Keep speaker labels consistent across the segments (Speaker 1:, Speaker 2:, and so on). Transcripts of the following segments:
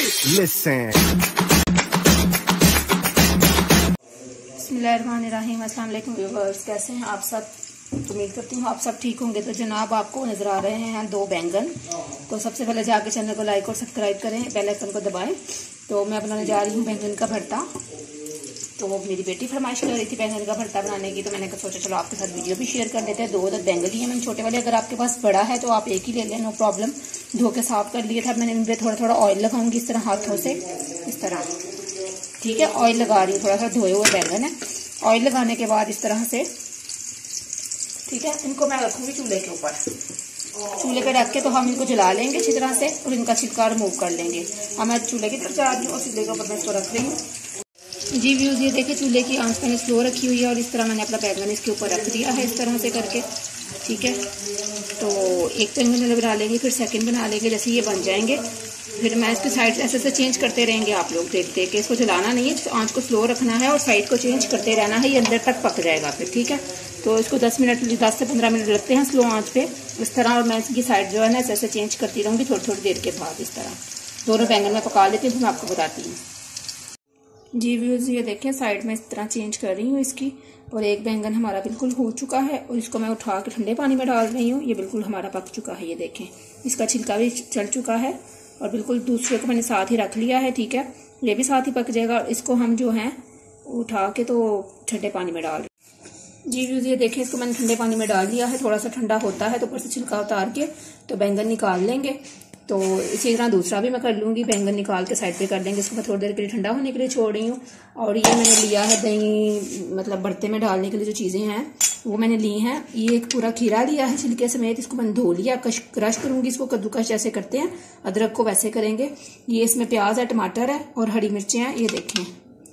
Speaker 1: Listen.
Speaker 2: बिस्मिल्लाहिर्रहमानिर्रहीम। अस्सलाम वालेकुम व्यूअर्स, कैसे हैं आप सब? उम्मीद करती हूँ आप सब ठीक होंगे। तो जनाब आपको नज़र आ रहे हैं 2 बैंगन। तो सबसे पहले जाके चैनल को लाइक और सब्सक्राइब करें, बेल आइकन को दबाएं। तो मैं बनाने जा रही हूँ बैंगन का भरता। तो मेरी बेटी फरमाइश कर रही थी बैंगन का भरता बनाने की, तो मैंने सोचा चलो आपके साथ वीडियो भी शेयर कर लेते हैं। 2 बैंगन लिए मैंने छोटे वाले, अगर आपके पास बड़ा है तो आप एक ही ले लें, नो प्रॉब्लम। धो के साफ कर लिए था मैंने। इन पर थोड़ा थोड़ा ऑयल लगाऊंगी इस तरह हाथों से, इस तरह, ठीक है। ऑयल लगा रही हूँ, थोड़ा सा धोए हुए बैंगन है। ऑयल लगाने के बाद इस तरह से, ठीक है, इनको मैं रखूंगी चूल्हे के ऊपर। चूल्हे पे रख के तो हम इनको जला लेंगे अच्छी तरह से और इनका छिलका रिमूव कर लेंगे। अब मैं चूल्हे की तरफ जा रही हूँ और चूल्हे के ऊपर मैं इसको रख रही हूँ। जी व्यूज़, ये देखिए चूल्हे की आंच मैंने स्लो रखी हुई है और इस तरह मैंने अपना बैंगन इसके ऊपर रख दिया है, इस तरह से करके, ठीक है। तो एक बैंगन बना लेंगे, फिर सेकंड बना लेंगे। जैसे ये बन जाएंगे फिर मैं इसकी साइड ऐसे ऐसे चेंज करते रहेंगे। आप लोग देख देख के, इसको जलाना नहीं है, आंच को स्लो रखना है और साइड को चेंज करते रहना है, ये अंदर तक पक जाएगा फिर, ठीक है। तो इसको 10 से 15 मिनट रखते हैं स्लो आंच पे इस तरह। और मैं इसकी साइड जो है ना ऐसे ऐसे चेंज करती रहूँगी थोड़ी थोड़ी देर के बाद। इस तरह दोनों बैंगन में पका लेती हूँ, तो मैं आपको बताती हूँ। जी व्यूज़, ये देखें साइड में इस तरह चेंज कर रही हूँ इसकी। और एक बैंगन हमारा बिल्कुल हो चुका है और इसको मैं उठा के ठंडे पानी में डाल रही हूँ। ये बिल्कुल हमारा पक चुका है, ये देखें इसका छिलका भी चढ़ चुका है। और बिल्कुल दूसरे को मैंने साथ ही रख लिया है, ठीक है, ये भी साथ ही पक जाएगा। और इसको हम जो है उठा के तो ठंडे पानी में डाल। जी व्यूज़, ये देखें इसको मैंने ठंडे पानी में डाल दिया है। थोड़ा सा ठंडा होता है तो ऊपर से छिलका उतार के तो बैंगन निकाल लेंगे। तो इसी तरह दूसरा भी मैं कर लूँगी, बैंगन निकाल के साइड पे कर लेंगे। इसको मैं थोड़ी देर के लिए ठंडा होने के लिए छोड़ रही हूँ। और ये मैंने लिया है दही, मतलब बर्ते में डालने के लिए जो चीज़ें हैं वो मैंने ली हैं। ये एक पूरा खीरा लिया है छिलके समेत, इसको मैंने धो लिया, क्रश करूँगी इसको, कद्दूकश जैसे करते हैं, अदरक को वैसे करेंगे। ये इसमें प्याज है, टमाटर है और हरी मिर्चें हैं, ये देखें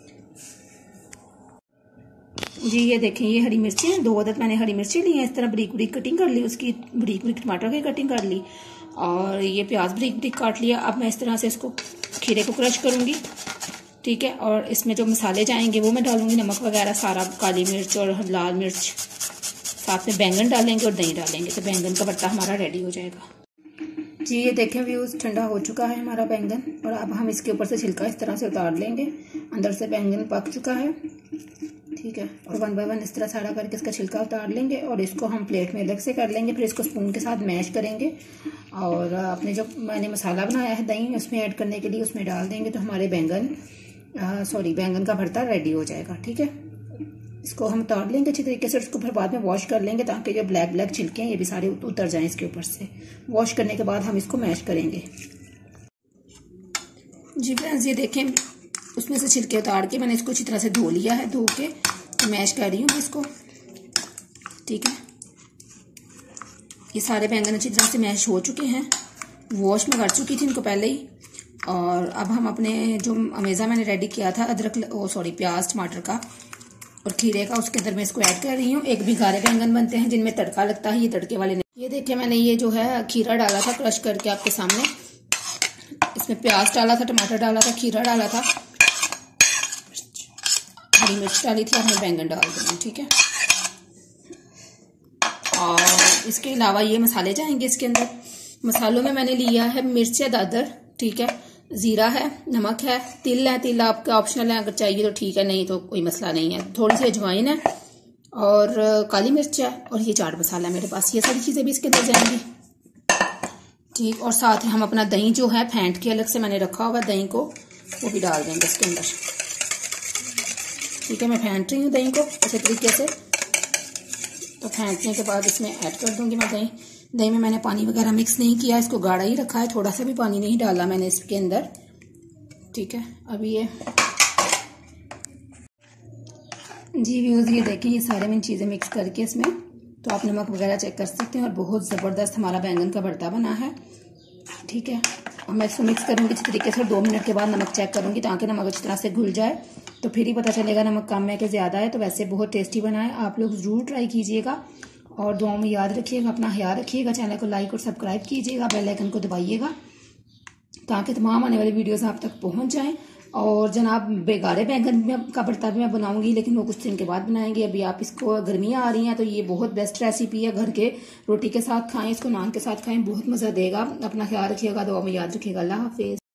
Speaker 2: जी। ये देखें ये हरी मिर्चें हैं, 2 अदद मैंने हरी मिर्चें ली हैं, इस तरह बरीक बरीक कटिंग कर ली उसकी, बरीक बरीक टमाटर की कटिंग कर ली और ये प्याज बरीक बरीक काट लिया। अब मैं इस तरह से इसको खीरे को क्रश करूंगी, ठीक है। और इसमें जो मसाले जाएंगे वो मैं डालूंगी, नमक वगैरह सारा, काली मिर्च और लाल मिर्च, साथ में बैंगन डालेंगे और दही डालेंगे। तो बैंगन का भरता हमारा रेडी हो जाएगा। जी ये देखें व्यूज़, ठंडा हो चुका है हमारा बैंगन और अब हम इसके ऊपर से छिलका इस तरह से उतार लेंगे। अंदर से बैंगन पक चुका है, ठीक है। और 1 बाय 1 इस तरह सारा करके इसका छिलका उतार लेंगे और इसको हम प्लेट में अलग से कर लेंगे। फिर इसको स्पून के साथ मैश करेंगे और अपने जो मैंने मसाला बनाया है दही उसमें ऐड करने के लिए उसमें डाल देंगे। तो हमारे बैंगन का भरता रेडी हो जाएगा, ठीक है। इसको हम उतार लेंगे अच्छी तरीके से, इसको फिर बाद में वॉश कर लेंगे ताकि जो ब्लैक ब्लैक छिलके हैं ये भी सारे उतर जाएं इसके ऊपर से। वॉश करने के बाद हम इसको मैश करेंगे। जी फ्रेंड्स, ये देखें उसमें से छिलके उतार के मैंने इसको अच्छी तरह से धो लिया है, धो के तो मैश कर रही हूँ इसको, ठीक है। ये सारे बैंगन अच्छी तरह से मैश हो चुके हैं, वॉश में कर चुकी थी इनको पहले ही। और अब हम अपने जो अमेज़ा मैंने रेडी किया था प्याज टमाटर का और खीरे का, उसके अंदर मैं इसको ऐड कर रही हूँ। एक भी गारे बैंगन बनते हैं जिनमें तड़का लगता है, ये तड़के वाले नहीं। ये देखिए मैंने ये जो है खीरा डाला था क्रश करके आपके सामने, इसमें प्याज डाला था, टमाटर डाला था, खीरा डाला था, हरी मिर्च डाली थी, हमने बैंगन डाल देंगे, ठीक है। और इसके अलावा ये मसाले जाएंगे इसके अंदर। मसालों में मैंने लिया है मिर्च है दादर, ठीक है, जीरा है, नमक है, तिल है, तिल आपका ऑप्शनल है, अगर चाहिए तो ठीक है, नहीं तो कोई मसला नहीं है। थोड़ी सी अजवाइन है और काली मिर्च है और ये चाट मसाला है मेरे पास। ये सारी चीज़ें भी इसके अंदर जाएंगी, ठीक। और साथ ही हम अपना दही जो है फेंट के अलग से मैंने रखा हुआ दही को वो भी डाल देंगे इसके अंदर, ठीक है। मैं फेंट रही हूँ दही को इसी तरीके से। तो फेंटने के बाद इसमें ऐड कर दूंगी मैं दही। दही में मैंने पानी वगैरह मिक्स नहीं किया, इसको गाढ़ा ही रखा है, थोड़ा सा भी पानी नहीं डाला मैंने इसके अंदर, ठीक है। अभी ये जी व्यूज़, ये देखिए ये सारे मैंने चीज़ें मिक्स करके इसमें, तो आप नमक वगैरह चेक कर सकते हैं। और बहुत ज़बरदस्त हमारा बैंगन का भरता बना है, ठीक है। और मैं इसको मिक्स करूँगी इस तरीके से, 2 मिनट के बाद नमक चेक करूँगी ताकि नमक अच्छी तरह से घुल जाए, तो फिर ही पता चलेगा नमक कम है कि ज़्यादा है। तो वैसे बहुत टेस्टी बना है, आप लोग ज़रूर ट्राई कीजिएगा और दुआओं में याद रखिएगा, अपना ख्याल रखिएगा। चैनल को लाइक और सब्सक्राइब कीजिएगा, बेल आइकन को दबाइएगा ताकि तमाम आने वाली वीडियोस आप तक पहुंच जाएं। और जनाब बेगारे बैंगन का भरता भी मैं बनाऊंगी, लेकिन वो कुछ दिन के बाद बनाएंगे। अभी आप इसको, गर्मियाँ आ रही हैं तो ये बहुत बेस्ट रेसिपी है, घर के रोटी के साथ खाएं, इसको नान के साथ खाएं, बहुत मज़ा देगा। अपना ख्याल रखिएगा, दुआ में याद रखिएगा। अल्लाह हाफिज़।